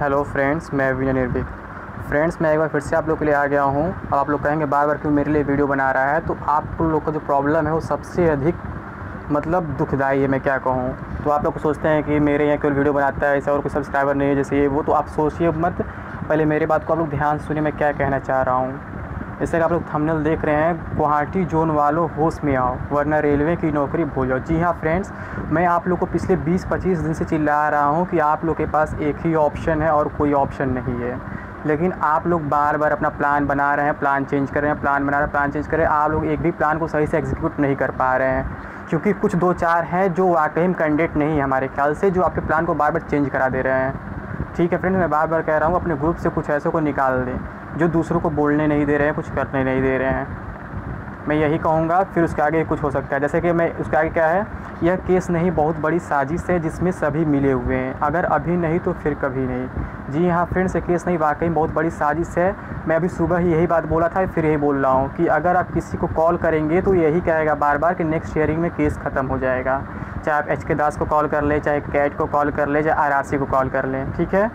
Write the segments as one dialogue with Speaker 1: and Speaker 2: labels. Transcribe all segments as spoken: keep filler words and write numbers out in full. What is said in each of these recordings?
Speaker 1: Hello friends, मैं विनय निर्भीक। Friends, मैं एक बार फिर से आप लोग के लिए आ गया हूँ। अब आप लोग कहेंगे बार बार क्यों मेरे लिए वीडियो बना रहा है, तो आप लोग का जो प्रॉब्लम है वो सबसे अधिक मतलब दुखदाई है। मैं क्या कहूँ, तो आप लोग सोचते हैं कि मेरे यहाँ केवल वीडियो बनाता है, ऐसा और कोई सब्सक्राइबर नहीं है जैसे ये वो। तो आप सोचिए मत, पहले मेरी बात को आप लोग ध्यान सुनिए मैं क्या कहना चाह रहा हूँ। जैसे कि आप लोग थंबनेल देख रहे हैं, गुवाहाटी जोन वालों होश में आओ वरना रेलवे की नौकरी भूल जाओ। जी हाँ फ्रेंड्स, मैं आप लोग को पिछले बीस पच्चीस दिन से चिल्ला रहा हूँ कि आप लोग के पास एक ही ऑप्शन है और कोई ऑप्शन नहीं है, लेकिन आप लोग बार बार अपना प्लान बना रहे हैं, प्लान चेंज कर रहे हैं, प्लान बना रहे हैं, प्लान चेंज कर रहे हैं। आप लोग एक भी प्लान को सही से एग्जीक्यूट नहीं कर पा रहे हैं, क्योंकि कुछ दो चार हैं जो वाकई में कैंडिडेट नहीं है हमारे ख्याल से, जो आपके प्लान को बार बार चेंज करा दे रहे हैं। ठीक है फ्रेंड्स, मैं बार बार कह रहा हूँ अपने ग्रुप से कुछ ऐसे को निकाल दें जो दूसरों को बोलने नहीं दे रहे हैं, कुछ करने नहीं दे रहे हैं। मैं यही कहूँगा, फिर उसके आगे कुछ हो सकता है। जैसे कि मैं उसके आगे क्या है, यह केस नहीं बहुत बड़ी साजिश है जिसमें सभी मिले हुए हैं, अगर अभी नहीं तो फिर कभी नहीं। जी हाँ फ्रेंड्स, ये केस नहीं वाकई बहुत बड़ी साजिश है। मैं अभी सुबह ही यही बात बोला था, फिर यही बोल रहा हूँ कि अगर आप किसी को कॉल करेंगे तो यही कहेगा बार बार कि नेक्स्ट हियरिंग में केस ख़त्म हो जाएगा। चाहे आप एच के दास को कॉल कर लें, चाहे कैट को कॉल कर लें, चाहे आर आर सी को कॉल कर लें। ठीक है,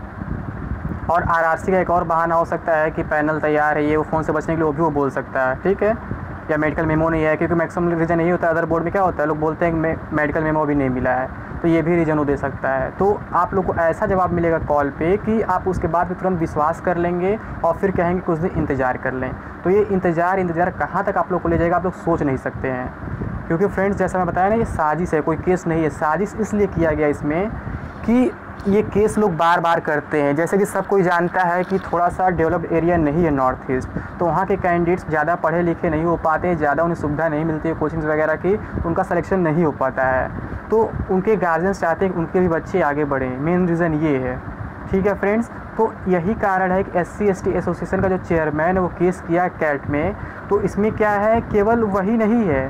Speaker 1: और आर आर सी का एक और बहाना हो सकता है कि पैनल तैयार है, ये वो फ़ोन से बचने के लिए वो भी वो बोल सकता है। ठीक है, या मेडिकल मेमो नहीं है, क्योंकि मैक्सिमम रीज़न यही होता है। अदर बोर्ड में क्या होता है, लोग बोलते हैं कि मेडिकल मेमो भी नहीं मिला है, तो ये भी रीज़न वो दे सकता है। तो आप लोग को ऐसा जवाब मिलेगा कॉल पे कि आप उसके बाद भी तुरंत विश्वास कर लेंगे और फिर कहेंगे कुछ दिन इंतज़ार कर लें। तो ये इंतज़ार इंतज़ार कहाँ तक आप लोग को ले जाएगा आप लोग सोच नहीं सकते हैं, क्योंकि फ्रेंड्स जैसा मैं बताया ना, ये साजिश है, कोई केस नहीं है। साजिश इसलिए किया गया इसमें कि ये केस लोग बार बार करते हैं। जैसे कि सब कोई जानता है कि थोड़ा सा डेवलप्ड एरिया नहीं है नॉर्थ ईस्ट, तो वहाँ के कैंडिडेट्स ज़्यादा पढ़े लिखे नहीं हो पाते, ज़्यादा उन्हें सुविधा नहीं मिलती है कोचिंग्स वगैरह की, उनका सिलेक्शन नहीं हो पाता है। तो उनके गार्जियंस चाहते हैं कि उनके भी बच्चे आगे बढ़ें, मेन रीज़न ये है। ठीक है फ्रेंड्स, तो यही कारण है कि S C S T association का जो चेयरमैन है वो केस किया कैट में। तो इसमें क्या है, केवल वही नहीं है,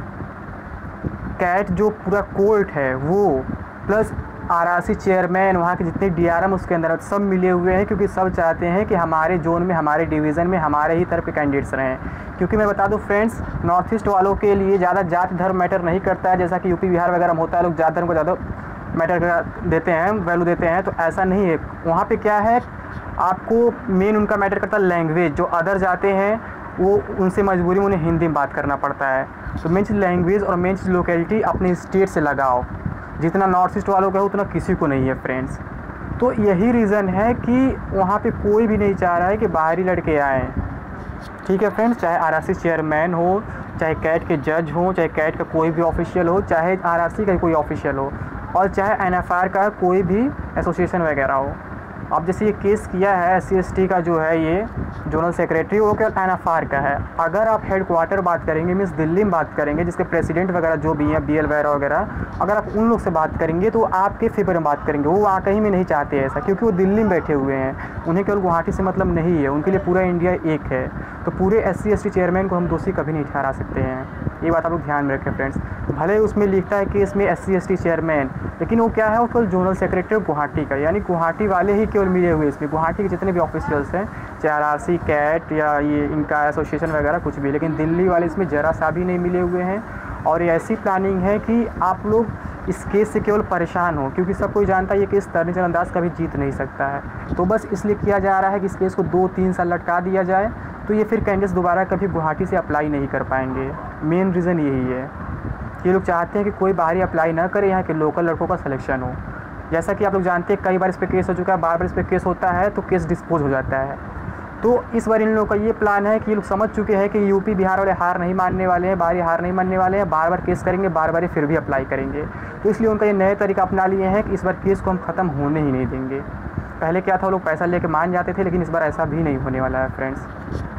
Speaker 1: कैट जो पूरा कोर्ट है वो plus R R C chairman, वहाँ के जितने डी आर एम उसके अंदर सब मिले हुए हैं, क्योंकि सब चाहते हैं कि हमारे जोन में, हमारे डिवीज़न में हमारे ही तरफ के कैंडिडेट्स रहें। क्योंकि मैं बता दूं फ्रेंड्स, नॉर्थ ईस्ट वालों के लिए ज़्यादा जात धर्म मैटर नहीं करता है, जैसा कि यूपी बिहार वगैरह में होता है, लोग जात धर्म को ज़्यादा मैटर देते हैं, वैल्यू देते हैं। तो ऐसा नहीं है, वहाँ पर क्या है, आपको मेन उनका मैटर करता है लैंग्वेज। जो अदर जाते हैं वो उनसे मजबूरी में उन्हें हिंदी में बात करना पड़ता है। तो मेन चीज़ लैंग्वेज और मेन चीज़ लोकेलिटी अपने स्टेट से लगाओ, जितना नॉर्थ ईस्ट वालों का है उतना किसी को नहीं है फ्रेंड्स। तो यही रीज़न है कि वहाँ पे कोई भी नहीं चाह रहा है कि बाहरी लड़के आएँ। ठीक है फ्रेंड्स, चाहे आर आर सी चेयरमैन हो, चाहे कैट के जज हो, चाहे कैट का कोई भी ऑफिशियल हो, चाहे आर आर सी का कोई ऑफिशियल हो, और चाहे एन एफ आर का कोई भी एसोसिएशन वगैरह हो। अब जैसे ये केस किया है एस सी एस टी का जो है ये जोनल सेक्रेटरी, वो क्या एन एफ आर का है। अगर आप हेड क्वार्टर बात करेंगे, मीन्स दिल्ली में बात करेंगे, जिसके प्रेसिडेंट वगैरह जो भी हैं, बी एल वगैरह वगैरह, अगर आप उन लोग से बात करेंगे तो आपके फेवर में बात करेंगे। वो वहाँ कहीं में नहीं चाहते ऐसा, क्योंकि वो दिल्ली में बैठे हुए हैं, उन्हें केवल गुवाहाटी से मतलब नहीं है, उनके लिए पूरा इंडिया एक है। तो पूरे S C S T chairman को हम दोषी कभी नहीं ठहरा सकते हैं, ये बात आप लोग ध्यान में रखें फ्रेंड्स। भले उसमें लिखता है कि इसमें S C S T chairman, लेकिन वो क्या है, वो केवल जोनल सेक्रेटरी गुवाहाटी का, यानी गुवाहाटी वाले ही केवल मिले हुए इसमें। गुवाहाटी के जितने भी ऑफिशियल्स हैं, चाहे आर आर सी, कैट या ये इनका एसोसिएशन वगैरह कुछ भी, लेकिन दिल्ली वाले इसमें ज़रा सा भी नहीं मिले हुए हैं। और ये ऐसी प्लानिंग है कि आप लोग इस केस से केवल परेशान हो, क्योंकि सब कोई जानता है ये केस तरनी चरणदास कभी जीत नहीं सकता है। तो बस इसलिए किया जा रहा है कि इस केस को दो तीन साल लटका दिया जाए, तो ये फिर कैंडिडेट्स दोबारा कभी गुवाहाटी से अप्लाई नहीं कर पाएंगे। मेन रीज़न यही है, ये लोग चाहते हैं कि कोई बाहरी अप्लाई ना करे, यहाँ के लोकल लड़कों का सिलेक्शन हो। जैसा कि आप लोग जानते हैं कई बार इस पर केस हो चुका है, बार बार इस पर केस होता है तो केस डिस्पोज हो जाता है। तो इस बार इन लोगों का ये प्लान है कि ये लोग समझ चुके हैं कि यूपी बिहार वाले हार नहीं मानने वाले हैं, बाहरी हार नहीं मानने वाले हैं, बार बार केस करेंगे, बार बार फिर भी अप्लाई करेंगे। तो इसलिए उनका ये नए तरीका अपना लिए हैं कि इस बार केस को हम ख़त्म होने ही नहीं देंगे। पहले क्या था, वो लोग पैसा लेके मान जाते थे, लेकिन इस बार ऐसा भी नहीं होने वाला है फ्रेंड्स।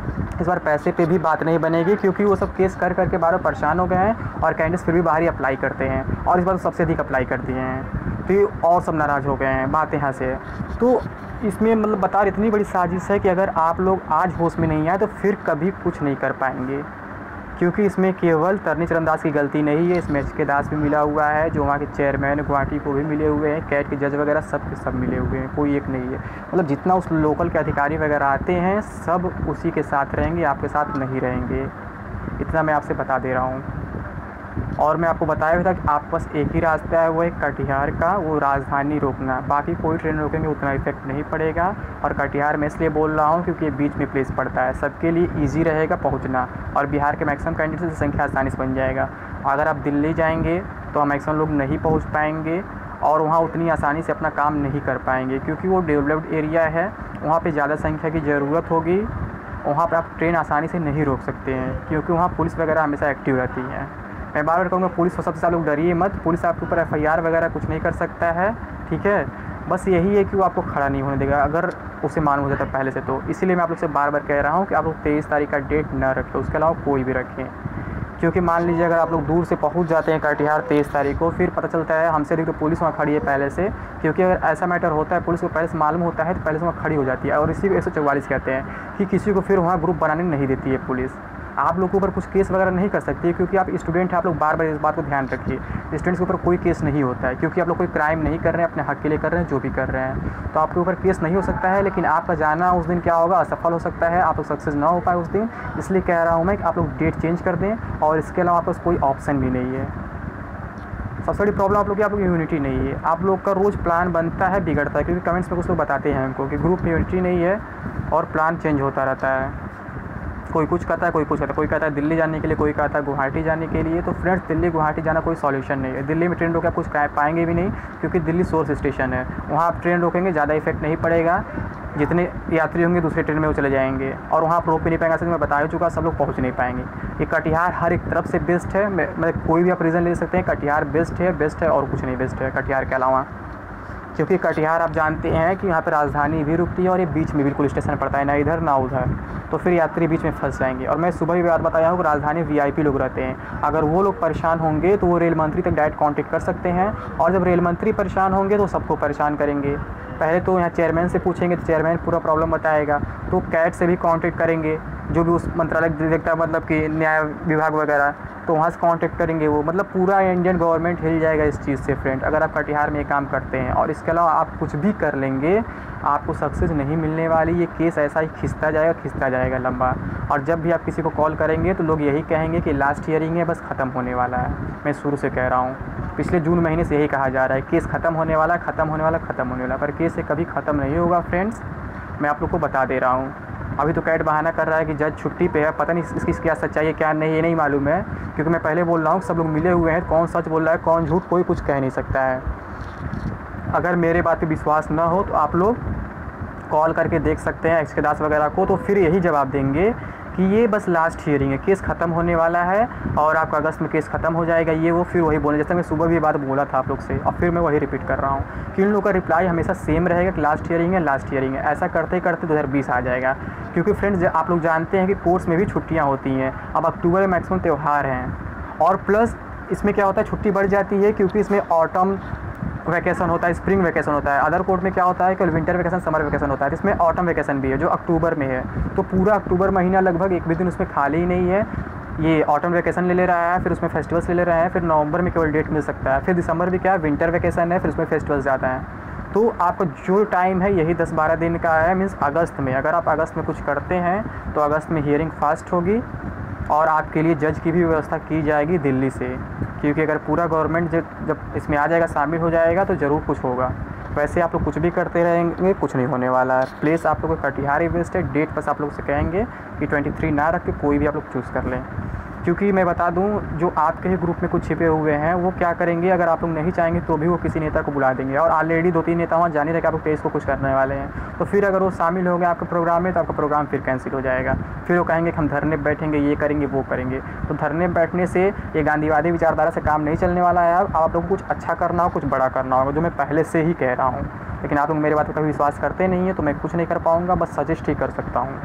Speaker 1: इस बार पैसे पे भी बात नहीं बनेगी, क्योंकि वो सब केस कर करके बार बार परेशान हो गए हैं और कैंडिडेट्स फिर भी बाहरी अप्लाई करते हैं, और इस बार सबसे अधिक अप्लाई कर दिए हैं, तो ये और सब नाराज़ हो गए हैं। बात यहाँ से है। तो इसमें मतलब बता इतनी बड़ी साजिश है कि अगर आप लोग आज होश में नहीं आए तो फिर कभी कुछ नहीं कर पाएंगे, क्योंकि इसमें केवल तरनी चरणदास की गलती नहीं है, इसमें एच के दास भी मिला हुआ है, जो वहाँ के चेयरमैन गुवाहाटी को भी मिले हुए हैं, कैट के जज वगैरह सब के सब मिले हुए हैं, कोई एक नहीं है। मतलब जितना उस लोकल के अधिकारी वगैरह आते हैं सब उसी के साथ रहेंगे, आपके साथ नहीं रहेंगे, इतना मैं आपसे बता दे रहा हूँ। और मैं आपको बताया भी था कि आपके पास एक ही रास्ता है, वो है कटिहार का, वो राजधानी रोकना। बाकी कोई ट्रेन रोकेंगे उतना इफेक्ट नहीं पड़ेगा। और कटिहार मैं इसलिए बोल रहा हूँ क्योंकि ये बीच में प्लेस पड़ता है, सबके लिए ईजी रहेगा पहुँचना, और बिहार के मैक्सिमम कैंडिडेट की संख्या आसानी से बन जाएगा। अगर आप दिल्ली जाएंगे तो मैक्सिमम लोग नहीं पहुँच पाएंगे और वहाँ उतनी आसानी से अपना काम नहीं कर पाएंगे, क्योंकि वो डेवलप्ड एरिया है, वहाँ पे ज़्यादा संख्या की ज़रूरत होगी। वहाँ पे आप ट्रेन आसानी से नहीं रोक सकते हैं, क्योंकि वहाँ पुलिस वगैरह हमेशा एक्टिव रहती है। मैं बार बार कहूँगा पुलिस को सबसे ज़्यादा लोग डरिए मत, पुलिस आपके ऊपर एफ आई आर वगैरह कुछ नहीं कर सकता है, ठीक है। बस यही है कि वो आपको खड़ा नहीं होने देगा अगर उसे मालूम हो जाता है पहले से। तो इसीलिए मैं आप लोग से बार बार कह रहा हूँ कि आप लोग तेईस तारीख का डेट ना रखें, उसके अलावा कोई भी रखें। क्योंकि मान लीजिए अगर आप लोग दूर से पहुंच जाते हैं कटिहार तेईस तारीख को, फिर पता चलता है हमसे अधिक तो पुलिस वहाँ खड़ी है पहले से, क्योंकि अगर ऐसा मैटर होता है पुलिस को पहले से मालूम होता है तो पहले से वहाँ खड़ी हो जाती है। और इसी को एक सौ चौवालीस कहते हैं कि किसी को फिर वहाँ ग्रुप बनाने नहीं देती है पुलिस। आप लोग के ऊपर कुछ केस वगैरह नहीं कर सकती, क्योंकि आप स्टूडेंट हैं। आप लोग बार बार इस बात को ध्यान रखिए, स्टूडेंट्स के ऊपर कोई केस नहीं होता है, क्योंकि आप लोग कोई क्राइम नहीं कर रहे हैं, अपने हक के लिए कर रहे हैं, जो भी कर रहे हैं। तो आपके ऊपर केस नहीं हो सकता है, लेकिन आपका जाना उस दिन क्या होगा, असफल हो सकता है, आप लोग सक्सेस ना हो पाए उस दिन। इसलिए कह रहा हूँ मैं कि आप लोग डेट चेंज कर दें, और इसके अलावा आपके पास कोई ऑप्शन भी नहीं है। सबसे बड़ी प्रॉब्लम आप लोग की आप लोग यूनिटी नहीं है। आप लोग का रोज़ प्लान बनता है, बिगड़ता है, क्योंकि कमेंट्स में कुछ लोग बताते हैं हमको कि ग्रुप में यूनिटी नहीं है और प्लान चेंज होता रहता है। कोई कुछ कहता है, कोई कुछ कहता है, कोई कहता है दिल्ली जाने के लिए, कोई कहता है गुवाहाटी जाने के लिए। तो फ्रेंड्स, दिल्ली गुवाहाटी जाना कोई सॉल्यूशन नहीं है। दिल्ली में ट्रेन रोके आप कुछ पाएंगे भी नहीं, क्योंकि दिल्ली सोर्स स्टेशन है, वहाँ आप ट्रेन रोकेंगे ज़्यादा इफेक्ट नहीं पड़ेगा। जितने यात्री होंगे दूसरे ट्रेन में वो चले जाएंगे, और वहाँ आप रोक भी नहीं पाएंगे। मैं बता ही चुका, सब लोग पहुँच नहीं पाएंगे। ये कटिहार हर एक तरफ से बेस्ट है। मैं कोई भी आप रीज़न ले सकते हैं, कटिहार बेस्ट है, बेस्ट है और कुछ नहीं बेस्ट है कटिहार के अलावा। क्योंकि कटिहार आप जानते हैं कि यहाँ पर राजधानी भी रुकती है और ये बीच में बिल्कुल स्टेशन पड़ता है, ना इधर ना उधर, तो फिर यात्री बीच में फंस जाएंगे। और मैं सुबह भी बात बताया हूँ कि राजधानी वी आई पी लोग रहते हैं, अगर वो लोग परेशान होंगे तो वो रेल मंत्री तक डायरेक्ट कांटेक्ट कर सकते हैं, और जब रेल मंत्री परेशान होंगे तो सबको परेशान करेंगे। पहले तो यहाँ चेयरमैन से पूछेंगे तो चेयरमैन पूरा प्रॉब्लम बताएगा, तो कैट से भी कांटेक्ट करेंगे, जो भी उस मंत्रालय देखता है, मतलब कि न्याय विभाग वगैरह, तो वहाँ से कांटेक्ट करेंगे वो। मतलब पूरा इंडियन गवर्नमेंट हिल जाएगा इस चीज़ से फ्रेंड, अगर आप कटिहार में ये काम करते हैं। और इसके अलावा आप कुछ भी कर लेंगे, आपको सक्सेस नहीं मिलने वाली। ये केस ऐसा ही खिंचता जाएगा खिंचता जाएगा लंबा। और जब भी आप किसी को कॉल करेंगे तो लोग यही कहेंगे कि लास्ट हियरिंग है, बस ख़त्म होने वाला है। मैं शुरू से कह रहा हूँ, पिछले जून महीने से यही कहा जा रहा है, केस ख़त्म होने वाला, ख़त्म होने वाला, ख़त्म होने वाला, पर केस से कभी ख़त्म नहीं होगा फ्रेंड्स। मैं आप लोग को बता दे रहा हूँ। अभी तो कैट बहाना कर रहा है कि जज छुट्टी पे है, पता नहीं इसकी क्या सच्चाई है क्या नहीं, ये नहीं मालूम है। क्योंकि मैं पहले बोल रहा हूँ सब लोग मिले हुए हैं, कौन सच बोल रहा है कौन झूठ, कोई कुछ कह नहीं सकता है। अगर मेरे बात पे विश्वास ना हो तो आप लोग कॉल करके देख सकते हैं एक्स दास वगैरह को, तो फिर यही जवाब देंगे कि ये बस लास्ट हियरिंग है, केस ख़त्म होने वाला है और आपका अगस्त में केस ख़त्म हो जाएगा। ये वो फिर वही बोले, जैसे मैं सुबह भी बात बोला था आप लोग से, और फिर मैं वही रिपीट कर रहा हूँ कि इन लोगों का रिप्लाई हमेशा सेम रहेगा कि लास्ट हियरिंग है, लास्ट हियरिंग है। ऐसा करते करते दो हज़ार बीस आ जाएगा, क्योंकि फ्रेंड्स आप लोग जानते हैं कि कोर्स में भी छुट्टियाँ होती हैं। अब अक्टूबर में मैक्सिमम त्यौहार हैं, और प्लस इसमें क्या होता है, छुट्टी बढ़ जाती है, क्योंकि इसमें ऑटम वैकेशन होता है, स्प्रिंग वैकेशन होता है। अदर कोर्ट में क्या होता है कि विंटर वैकेशन, समर वैकेशन होता है, इसमें ऑटम वैकेशन भी है जो अक्टूबर में है। तो पूरा अक्टूबर महीना लगभग एक भी दिन उसमें खाली ही नहीं है। ये ऑटम वैकेशन ले ले रहा है, फिर उसमें फेस्टिवल्स ले ले रहा है, फिर नवंबर में केवल डेट मिल सकता है, फिर दिसंबर भी क्या है, विंटर वैकेशन है, फिर उसमें फेस्टिवल्स ज़्यादा हैं। तो आपका जो टाइम है यही दस बारह दिन का है, मीन्स अगस्त में। अगर आप अगस्त में कुछ करते हैं तो अगस्त में हियरिंग फास्ट होगी, और आपके लिए जज की भी व्यवस्था की जाएगी दिल्ली से, क्योंकि अगर पूरा गवर्नमेंट जब इसमें आ जाएगा, शामिल हो जाएगा, तो ज़रूर कुछ होगा। वैसे आप लोग कुछ भी करते रहेंगे, कुछ नहीं होने वाला है। प्लेस आप लोग को कटिहार ही बेस्ट है। डेट बस आप लोग से कहेंगे कि तेईस ना रख के कोई भी आप लोग चूज़ कर लें, क्योंकि मैं बता दूं जो आपके ही ग्रुप में कुछ छिपे हुए हैं वो क्या करेंगे, अगर आप लोग नहीं चाहेंगे तो भी वो किसी नेता को बुला देंगे। और ऑलरेडी दो तीन नेता वहाँ जाने रहे कि आप लोग तेईस को कुछ करने वाले हैं, तो फिर अगर वो शामिल हो गए आपके प्रोग्राम में तो आपका प्रोग्राम फिर कैंसिल हो जाएगा। फिर वो कहेंगे कि हम धरने बैठेंगे, ये करेंगे वो करेंगे। तो धरने बैठने से ये गांधीवादी विचारधारा से काम नहीं चलने वाला है। अब आप लोग को कुछ अच्छा करना हो, कुछ बड़ा करना होगा, जो मैं पहले से ही कह रहा हूँ। लेकिन आप लोग मेरे बात पर कभी विश्वास करते नहीं है, तो मैं कुछ नहीं कर पाऊँगा, बस सजेस्ट ही कर सकता हूँ।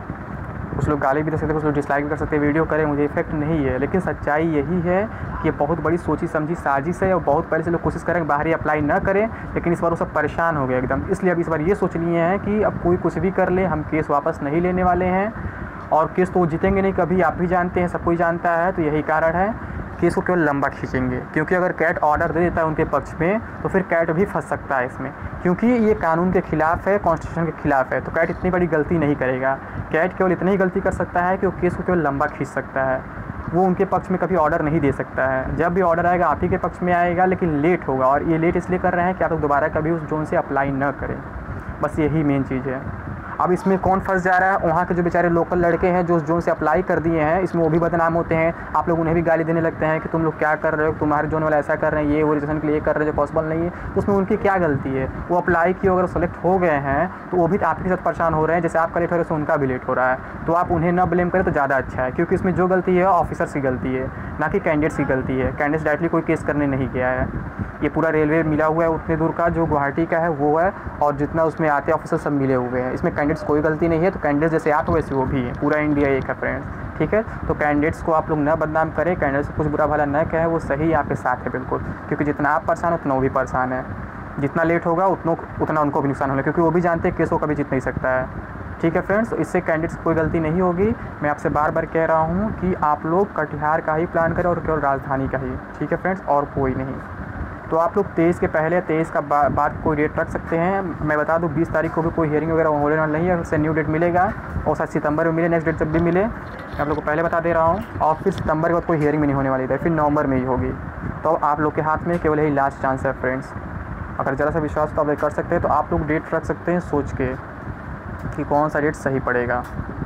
Speaker 1: कुछ लोग गाली भी दे सकते हैं, कुछ लोग डिसलाइक भी कर सकते हैं, वीडियो करें, मुझे इफेक्ट नहीं है। लेकिन सच्चाई यही है कि ये बहुत बड़ी सोची समझी साजिश है, और बहुत पहले से लोग कोशिश करें बाहर ही अप्लाई ना करें, लेकिन इस बार वो सब परेशान हो गए एकदम। इसलिए अब इस बार ये सोच लिए हैं कि अब कोई कुछ भी कर ले, हम केस वापस नहीं लेने वाले हैं, और केस तो वो जीतेंगे नहीं कभी, आप भी जानते हैं, सब कोई जानता है। तो यही कारण है, केस को केवल लंबा खींचेंगे, क्योंकि अगर कैट ऑर्डर दे देता है उनके पक्ष में तो फिर कैट भी फंस सकता है इसमें, क्योंकि ये कानून के खिलाफ है, कॉन्स्टिट्यूशन के खिलाफ है। तो कैट इतनी बड़ी गलती नहीं करेगा। कैट केवल इतनी ही गलती कर सकता है कि वो केस को केवल लंबा खींच सकता है। वो उनके पक्ष में कभी ऑर्डर नहीं दे सकता है। जब भी ऑर्डर आएगा आप ही के पक्ष में आएगा, लेकिन लेट होगा, और ये लेट इसलिए कर रहे हैं कि आप लोग दोबारा कभी उस जोन से अप्लाई न करें। बस यही मेन चीज़ है। अब इसमें कौन फंस जा रहा है? वहाँ के जो बेचारे लोकल लड़के हैं जो उस जोन से अप्लाई कर दिए हैं, इसमें वो भी बदनाम होते हैं। आप लोग उन्हें भी गाली देने लगते हैं कि तुम लोग क्या कर रहे हो, तुम्हारे जोन वाला ऐसा कर रहे हैं, ये वो रजिस्ट्रेशन के लिए कर रहे हैं जो पॉसिबल नहीं है। तो उसमें उनकी क्या गलती है? वो अप्लाई किए, अगर सेलेक्ट हो गए हैं तो वो भी आपके साथ परेशान हो रहे हैं। जैसे आपका लेट हो रहा है, उनका भी लेट हो रहा है। तो आप उन्हें न ब्लेम करें तो ज़्यादा अच्छा है, क्योंकि इसमें जो गलती है ऑफिसर्स की गलती है, ना कि कैंडिडेट्स की गलती है। कैंडिडेट्स डायरेक्टली कोई केस करने नहीं गया है। ये पूरा रेलवे मिला हुआ है उतने दूर का, जो गुवाहाटी का है वो है, और जितना उसमें आते ऑफिसर सब मिले हुए हैं। इसमें कैंडिडेट्स कोई गलती नहीं है। तो कैंडिडेट्स जैसे आप हो वैसे वो भी है, पूरा इंडिया एक है फ्रेंड्स, ठीक है। तो कैंडिडेट्स को आप लोग न बदनाम करें, कैंडिडेट्स को कुछ बुरा भला न कहें, वो सही आपके साथ है बिल्कुल, क्योंकि जितना आप परेशान उतना वो भी परेशान है। जितना लेट होगा उतना उतना उनको भी नुकसान होगा, क्योंकि वो भी जानते हैं केस को कभी जीत नहीं सकता है, ठीक है फ्रेंड्स। तो इससे कैंडिडेट्स कोई गलती नहीं होगी। मैं आपसे बार बार कह रहा हूँ कि आप लोग कटिहार का ही प्लान करें, और केवल राजधानी का ही, ठीक है फ्रेंड्स, और कोई नहीं। तो आप लोग तेईस के पहले तेईस का बा, बाद कोई डेट रख सकते हैं। मैं बता दूं बीस तारीख को भी कोई हियरिंग वगैरह होने वाला नहीं है, उससे न्यू डेट मिलेगा, और शायद सितंबर में मिले, नेक्स्ट डेट जब भी मिले आप लोग को पहले बता दे रहा हूँ। और फिर सितंबर के बाद कोई हियरिंग भी नहीं होने वाली है, फिर नवंबर में ही होगी। तो आप लोग के हाथ में केवल यही लास्ट चांस है फ्रेंड्स। अगर ज़रा सा विश्वास तो आप कर सकते हैं, तो आप लोग डेट रख सकते हैं सोच के कि कौन सा डेट सही पड़ेगा।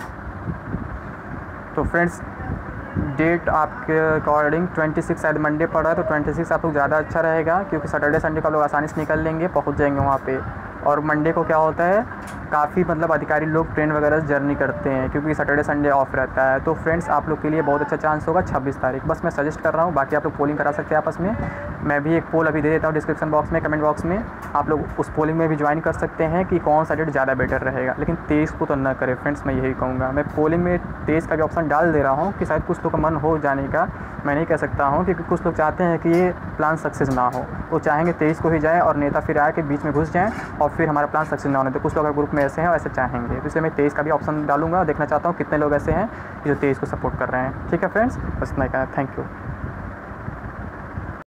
Speaker 1: तो फ्रेंड्स डेट आपके अकॉर्डिंग छब्बीस शायद मंडे पड़ रहा है, तो छब्बीस आप लोग ज़्यादा अच्छा रहेगा, क्योंकि सैटरडे संडे को लोग आसानी से निकल लेंगे, पहुंच जाएंगे वहाँ पे। और मंडे को क्या होता है, काफ़ी मतलब अधिकारी लोग ट्रेन वगैरह से जर्नी करते हैं, क्योंकि सैटरडे संडे ऑफ रहता है। तो फ्रेंड्स आप लोग के लिए बहुत अच्छा चांस होगा छब्बीस तारीख। बस मैं सजेस्ट कर रहा हूँ, बाकी आप लोग पोलिंग करा सकते हैं आपस में। मैं भी एक पोल अभी दे देता हूँ डिस्क्रिप्शन बॉक्स में, कमेंट बॉक्स में। आप लोग उस पोलिंग में भी ज्वाइन कर सकते हैं कि कौन सा डेट ज़्यादा बेटर रहेगा, लेकिन तेईस को तो ना करें फ्रेंड्स, मैं यही कहूँगा। मैं पोलिंग में तेईस का भी ऑप्शन डाल दे रहा हूँ कि शायद कुछ लोग का मन हो जाने का, मैं नहीं कह सकता हूँ, क्योंकि कुछ लोग चाहते हैं कि ये प्लान सक्सेस ना हो। वो चाहेंगे तेईस को ही जाए और नेता फिर आके बीच में घुस जाएँ और फिर हमारा प्लान सक्सेस ना होने। तो कुछ लोग ग्रुप में ऐसे हैं, ऐसे चाहेंगे, तो इसलिए मैं तेईस का भी ऑप्शन डालूंगा। देखना चाहता हूँ कितने लोग ऐसे हैं जो तेईस को सपोर्ट कर रहे हैं, ठीक है फ्रेंड्स। बस इतना ही कहना, थैंक यू।